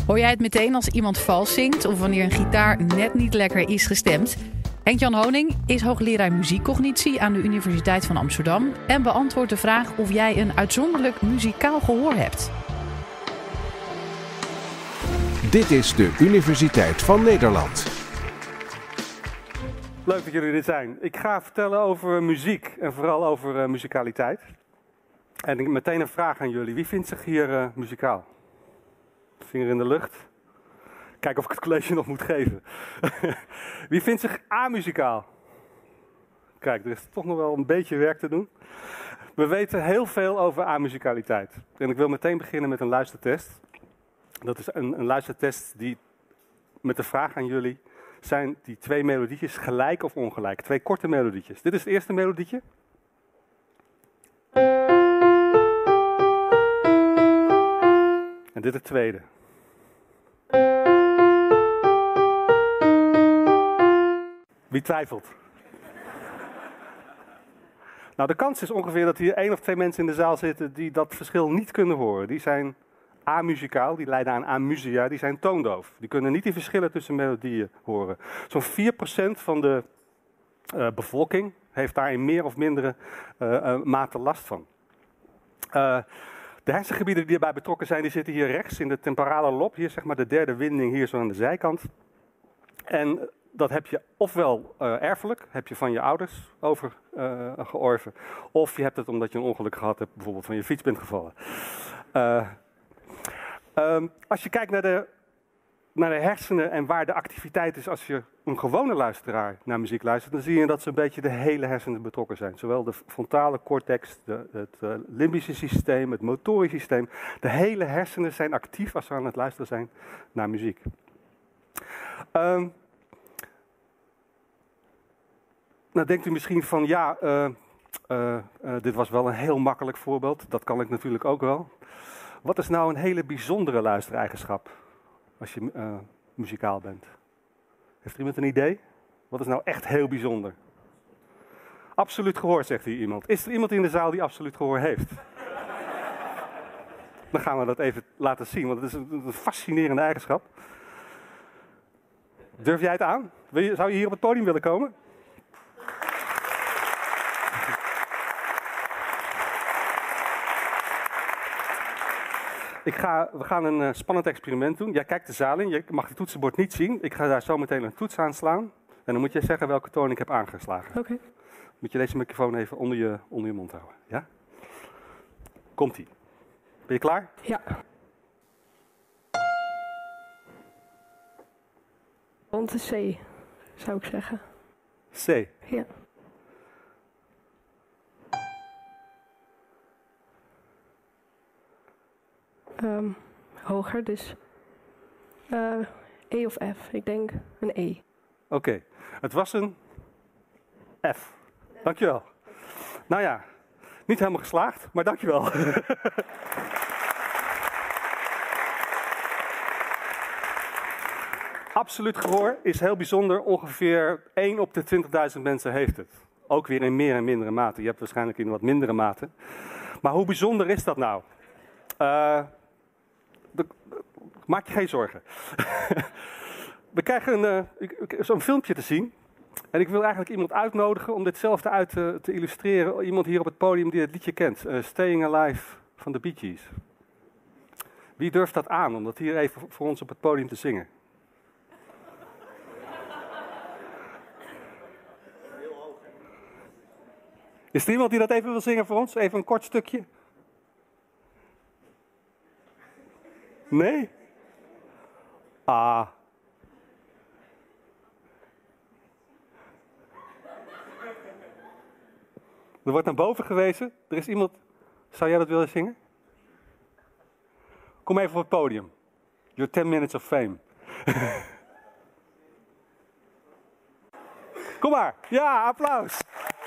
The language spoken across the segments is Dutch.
Hoor jij het meteen als iemand vals zingt of wanneer een gitaar net niet lekker is gestemd? Henk-Jan Honing is hoogleraar muziekcognitie aan de Universiteit van Amsterdam en beantwoordt de vraag of jij een uitzonderlijk muzikaal gehoor hebt. Dit is de Universiteit van Nederland. Leuk dat jullie er zijn. Ik ga vertellen over muziek en vooral over muzikaliteit. En meteen een vraag aan jullie. Wie vindt zich hier muzikaal? Vinger in de lucht. Kijken of ik het college nog moet geven. Wie vindt zich amuzikaal? Kijk, er is toch nog wel een beetje werk te doen. We weten heel veel over amuzikaliteit. En ik wil meteen beginnen met een luistertest. Dat is een luistertest die met de vraag aan jullie: zijn die twee melodietjes gelijk of ongelijk? Twee korte melodietjes. Dit is het eerste melodietje. En dit het tweede. Wie twijfelt? Nou, de kans is ongeveer dat hier 1 of 2 mensen in de zaal zitten die dat verschil niet kunnen horen. Die zijn amuzikaal, die lijden aan amusia, die zijn toondoof. Die kunnen niet die verschillen tussen melodieën horen. Zo'n 4% van de bevolking heeft daar in meer of mindere mate last van. De hersengebieden die erbij betrokken zijn, die zitten hier rechts in de temporale lob. Hier zeg maar de derde winding, hier zo aan de zijkant. En dat heb je ofwel erfelijk, heb je van je ouders overgeorven. Of je hebt het omdat je een ongeluk gehad hebt, bijvoorbeeld van je fiets bent gevallen. Als je kijkt naar de hersenen en waar de activiteit is als je een gewone luisteraar naar muziek luistert, dan zie je dat zo'n beetje de hele hersenen betrokken zijn. Zowel de frontale cortex, het limbische systeem, het motorisch systeem. De hele hersenen zijn actief als we aan het luisteren zijn naar muziek. Nou denkt u misschien van ja, dit was wel een heel makkelijk voorbeeld. Dat kan ik natuurlijk ook wel. Wat is nou een hele bijzondere luistereigenschap als je muzikaal bent? Heeft er iemand een idee? Wat is nou echt heel bijzonder? Absoluut gehoor, zegt hier iemand. Is er iemand in de zaal die absoluut gehoor heeft? Dan gaan we dat even laten zien, want het is een fascinerende eigenschap. Durf jij het aan? Zou je hier op het podium willen komen? We gaan een spannend experiment doen. Jij kijkt de zaal in, je mag het toetsenbord niet zien. Ik ga daar zo meteen een toets aanslaan. En dan moet jij zeggen welke toon ik heb aangeslagen. Oké. Moet je deze microfoon even onder je mond houden. Ja? Komt-ie. Ben je klaar? Ja. Rond de C, zou ik zeggen. C. Ja. Hoger, dus E of F. Ik denk een E. Oké. Het was een F. Dankjewel. Nou ja, niet helemaal geslaagd, maar dankjewel. Absoluut gehoor is heel bijzonder. Ongeveer 1 op de 20.000 mensen heeft het. Ook weer in meer en mindere mate. Je hebt waarschijnlijk in wat mindere mate. Maar hoe bijzonder is dat nou? Maak je geen zorgen. We krijgen zo'n filmpje te zien. En ik wil eigenlijk iemand uitnodigen om ditzelfde uit te illustreren. Iemand hier op het podium die het liedje kent. Staying Alive van de Bee Gees. Wie durft dat aan om dat hier even voor ons op het podium te zingen? Is er iemand die dat even wil zingen voor ons? Even een kort stukje. Nee? Ah. Er wordt naar boven gewezen. Er is iemand. Zou jij dat willen zingen? Kom even op het podium. Your 10 minutes of fame. Kom maar. Ja, applaus.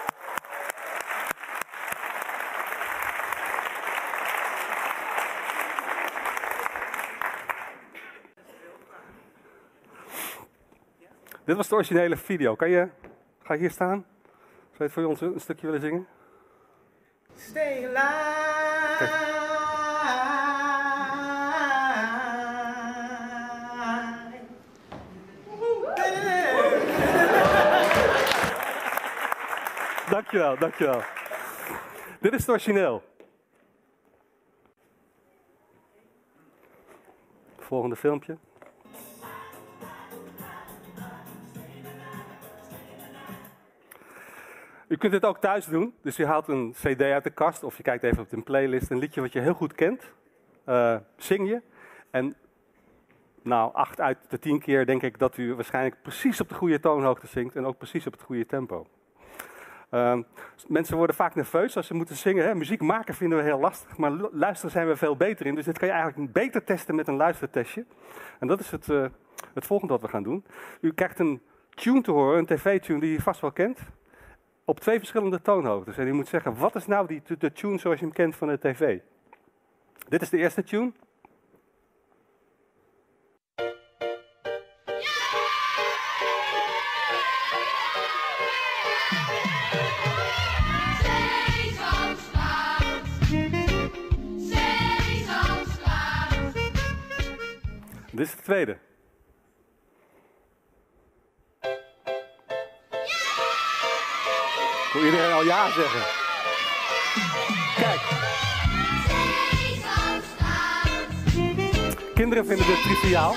Dit was de originele video. Ga je hier staan? Zou je het voor ons een stukje willen zingen? Stay alive. Kijk. Dankjewel, dankjewel. Dit is het origineel. Volgende filmpje. U kunt dit ook thuis doen. Dus u haalt een cd uit de kast of je kijkt even op een playlist. Een liedje wat je heel goed kent. Zing je. En nou, 8 uit de 10 keer denk ik dat u waarschijnlijk precies op de goede toonhoogte zingt. En ook precies op het goede tempo. Mensen worden vaak nerveus als ze moeten zingen. Hè? Muziek maken vinden we heel lastig, maar luisteren zijn we veel beter in. Dus dit kan je eigenlijk beter testen met een luistertestje. En dat is het volgende wat we gaan doen. U krijgt een tune te horen, een tv-tune die u vast wel kent, op 2 verschillende toonhoogtes. En u moet zeggen, wat is nou de tune zoals je hem kent van de tv? Dit is de eerste tune. Dit is de tweede. Wil iedereen al ja zeggen? Kijk. Kinderen vinden dit triviaal.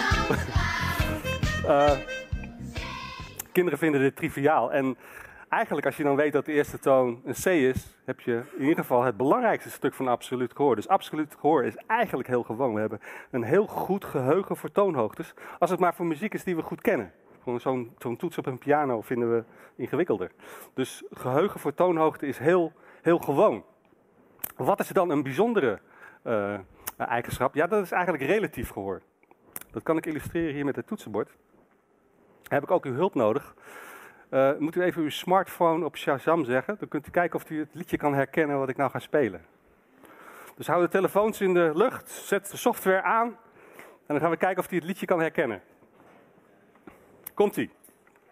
Kinderen vinden dit triviaal. En eigenlijk als je dan weet dat de eerste toon een C is, heb je in ieder geval het belangrijkste stuk van absoluut gehoor. Dus absoluut gehoor is eigenlijk heel gewoon. We hebben een heel goed geheugen voor toonhoogtes, als het maar voor muziek is die we goed kennen. Gewoon zo'n toets op een piano vinden we ingewikkelder. Dus geheugen voor toonhoogte is heel gewoon. Wat is dan een bijzondere eigenschap? Ja, dat is eigenlijk relatief gehoor. Dat kan ik illustreren hier met het toetsenbord. Daar heb ik ook uw hulp nodig. Moet u even uw smartphone op Shazam zeggen. Dan kunt u kijken of u het liedje kan herkennen wat ik nou ga spelen. Dus hou de telefoons in de lucht, zet de software aan. En dan gaan we kijken of u het liedje kan herkennen. Komt-ie.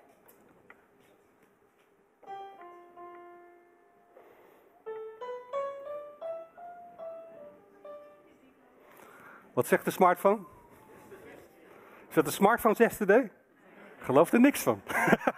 Wat zegt de smartphone? Is dat de smartphone yesterday? Ik geloof er niks van.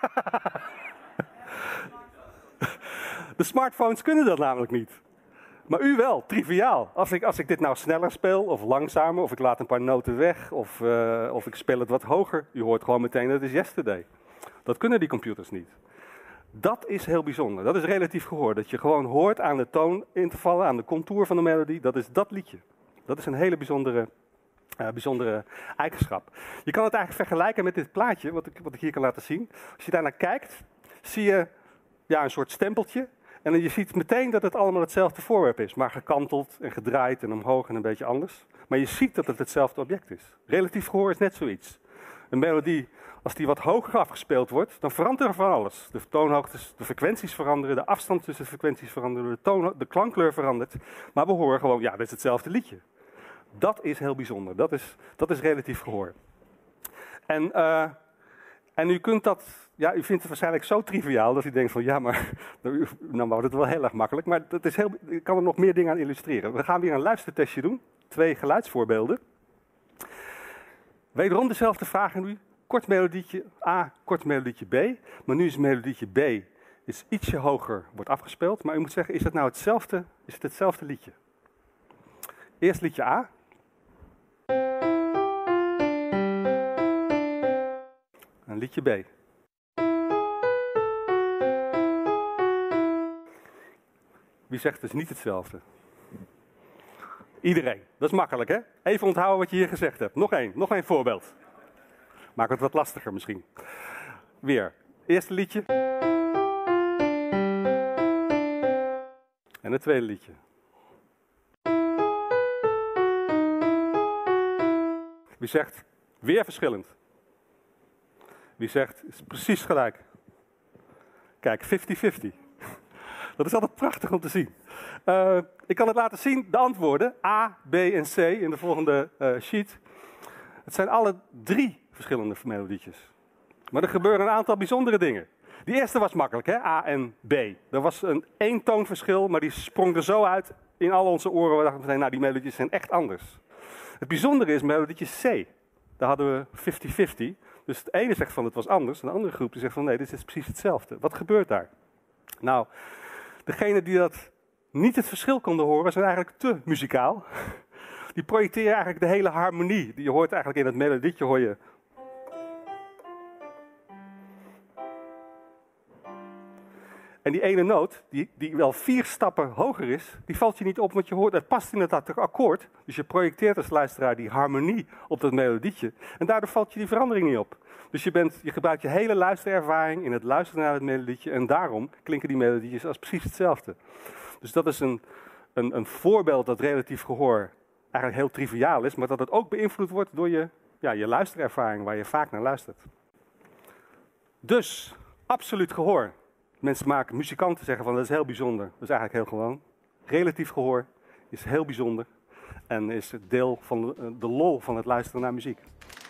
De smartphones kunnen dat namelijk niet. Maar u wel, triviaal. Als ik dit nou sneller speel, of langzamer, of ik laat een paar noten weg, of ik speel het wat hoger, u hoort gewoon meteen dat het is yesterday. Dat kunnen die computers niet. Dat is heel bijzonder. Dat is relatief gehoor. Dat je gewoon hoort aan de toonintervallen, aan de contour van de melodie. Dat is dat liedje. Dat is een hele bijzondere eigenschap. Je kan het eigenlijk vergelijken met dit plaatje, wat ik hier kan laten zien. Als je daarnaar kijkt, zie je een soort stempeltje. En je ziet meteen dat het allemaal hetzelfde voorwerp is. Maar gekanteld en gedraaid en omhoog en een beetje anders. Maar je ziet dat het hetzelfde object is. Relatief gehoor is net zoiets. Een melodie, als die wat hoger afgespeeld wordt, dan verandert er van alles. De toonhoogtes, de frequenties veranderen, de afstand tussen de frequenties veranderen, de klankkleur verandert. Maar we horen gewoon, ja, dit is hetzelfde liedje. Dat is heel bijzonder. Dat is relatief gehoor. En u kunt dat, ja, u vindt het waarschijnlijk zo triviaal dat u denkt van, ja, maar nou wordt het wel heel erg makkelijk. Maar ik kan er nog meer dingen aan illustreren. We gaan weer een luistertestje doen. 2 geluidsvoorbeelden. Wederom dezelfde vraag aan u. Kort melodietje A, kort melodietje B. Maar nu is melodietje B ietsje hoger, wordt afgespeeld. Maar u moet zeggen, is het nou hetzelfde liedje? Eerst liedje A. En liedje B. Wie zegt het is niet hetzelfde? Iedereen. Dat is makkelijk, hè? Even onthouden wat je hier gezegd hebt. Nog één voorbeeld. Maak het wat lastiger misschien. Weer. Eerste liedje. En het tweede liedje. Wie zegt weer verschillend? Wie zegt is precies gelijk? Kijk, 50-50. Dat is altijd prachtig om te zien. Ik kan het laten zien, de antwoorden A, B en C in de volgende sheet. Het zijn alle 3 verschillende melodietjes. Maar er gebeuren een aantal bijzondere dingen. Die eerste was makkelijk, hè? A en B. Er was een 1 toonverschil, maar die sprong er zo uit in al onze oren. We dachten meteen, nou die melodietjes zijn echt anders. Het bijzondere is melodietje C. Daar hadden we 50-50. Dus het ene zegt van het was anders, en de andere groep die zegt van nee, dit is precies hetzelfde. Wat gebeurt daar? Nou, Degenen die dat niet het verschil konden horen, zijn eigenlijk te muzikaal. Die projecteren eigenlijk de hele harmonie. Je hoort eigenlijk in het melodietje, hoor je. En die ene noot, die wel 4 stappen hoger is, die valt je niet op, want je hoort, het past inderdaad het akkoord. Dus je projecteert als luisteraar die harmonie op dat melodietje. En daardoor valt je die verandering niet op. Dus je gebruikt je hele luisterervaring in het luisteren naar het melodietje. En daarom klinken die melodietjes als precies hetzelfde. Dus dat is een voorbeeld dat relatief gehoor eigenlijk heel triviaal is, maar dat het ook beïnvloed wordt door je luisterervaring, waar je vaak naar luistert. Dus, absoluut gehoor. Muzikanten zeggen van dat is heel bijzonder. Dat is eigenlijk heel gewoon. Relatief gehoor is heel bijzonder en is het deel van de lol van het luisteren naar muziek.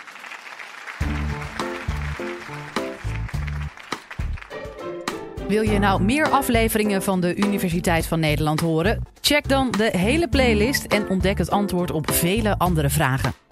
Wil je nou meer afleveringen van de Universiteit van Nederland horen? Check dan de hele playlist en ontdek het antwoord op vele andere vragen.